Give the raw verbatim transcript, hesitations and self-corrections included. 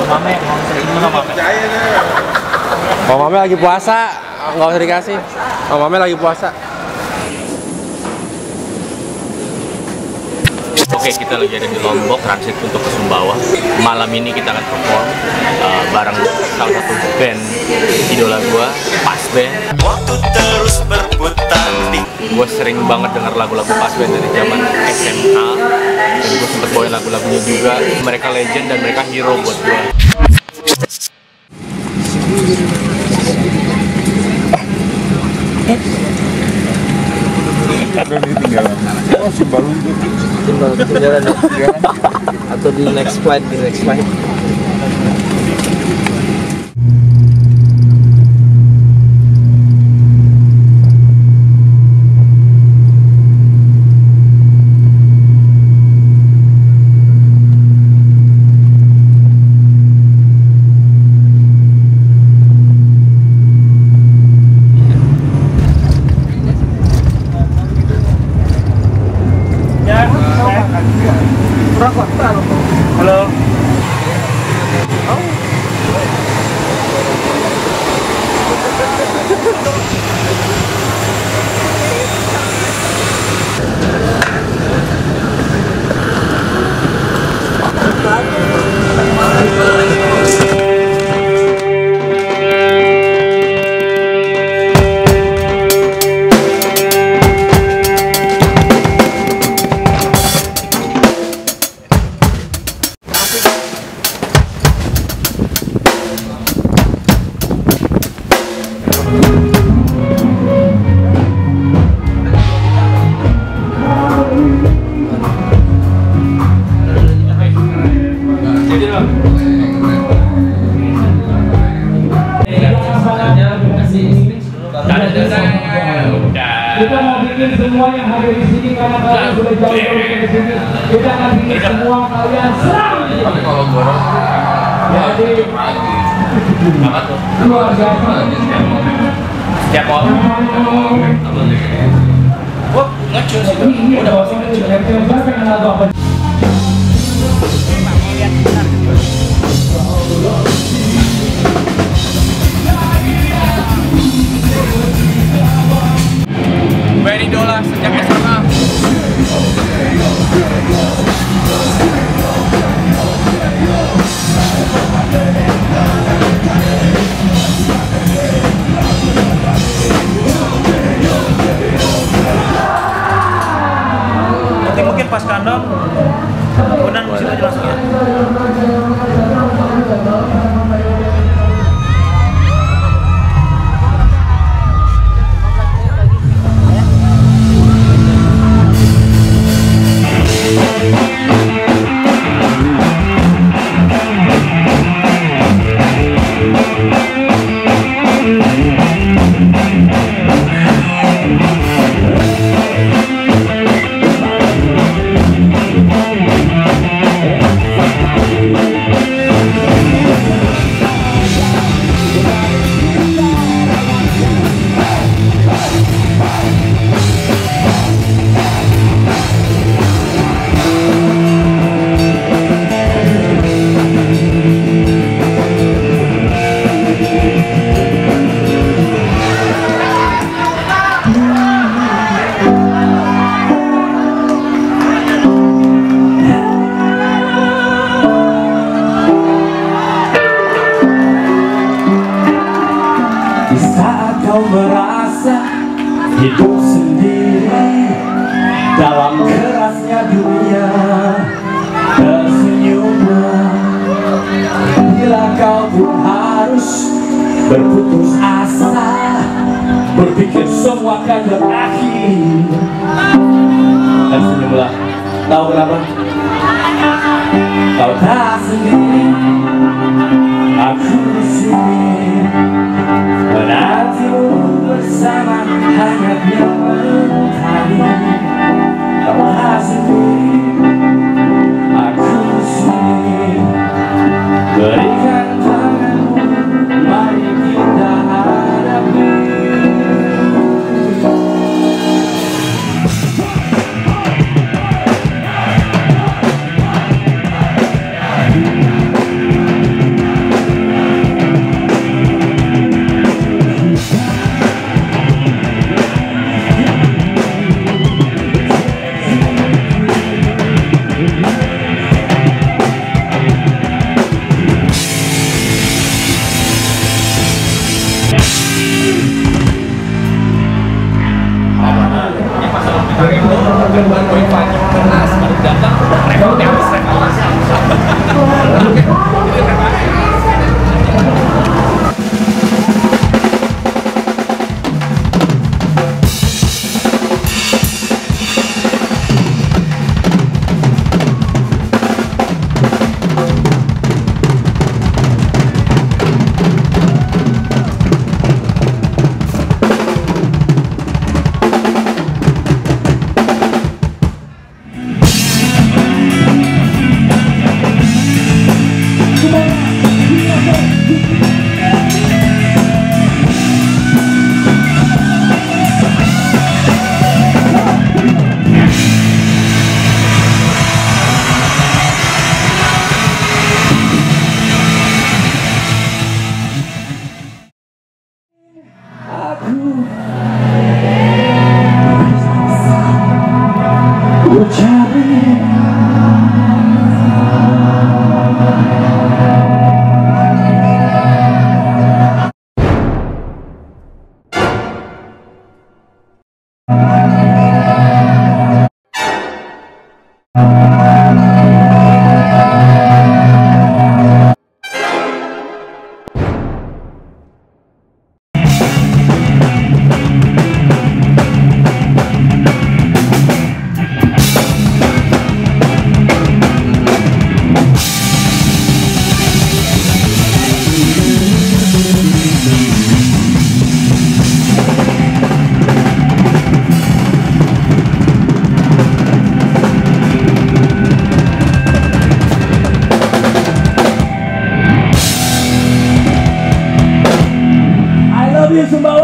Mame, mau sering mana Mame? Oh, Mame lagi puasa, nggak usah dikasih. Oh, Mame lagi puasa. Oke, kita lagi ada di Lombok, transit untuk ke Sumbawa. Malam ini kita akan perform uh, bareng salah satu band idola gua, Pas Band. Waktu terus berputar di... Gue sering banget denger lagu-lagu Pas Band dari zaman S M A, dan gue sempet bawain lagu-lagunya juga. Mereka legend dan mereka hero buat gue. Ada di tinggalan. Oh, si baru itu. Tinggalan atau di next flight, di next flight. Halo. Kita mau bikin semua yang ada di sini karena kalian sudah jauh-jauh ke sini. Kita akan bikin semua kalian serang. Tapi kalau boros, jadi luar biasa. Setiap orang. Wah, ngecus itu. Udah pasti ngecus. Band idola sejak S M A. Nanti mungkin pas kandang, kemudian musik aja langsung ya. Di saat kau merasa hidup sendiri dalam kerasnya dunia, tersenyumlah. Bila kau pun harus berputus asa, berpikir semua akan berakhir, tersenyumlah. Tahu kenapa? Kau tak sendiri, aku di sini. Menantimu bersama hangatnya mentari. Kau tak sendiri, aku di sini. Berikan tanganmu, mari kita hadapi. Sumbawa.